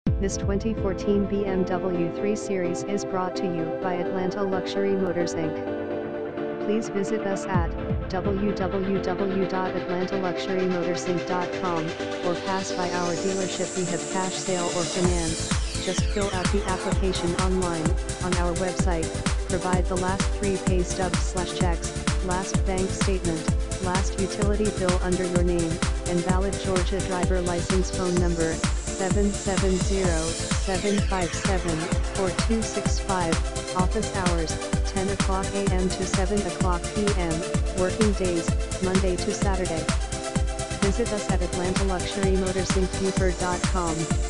This 2014 BMW 3 Series is brought to you by Atlanta Luxury Motors Inc. Please visit us at www.atlantaluxurymotorsinc.com or pass by our dealership. We have cash sale or finance. Just fill out the application online, on our website, provide the last 3 pay stubs/checks, last bank statement, last utility bill under your name, and valid Georgia driver license. Phone number 770-757-4265, office hours 10 o'clock a.m. to 7 o'clock p.m., working days, Monday to Saturday. Visit us at AtlantaLuxuryMotorsInc.com.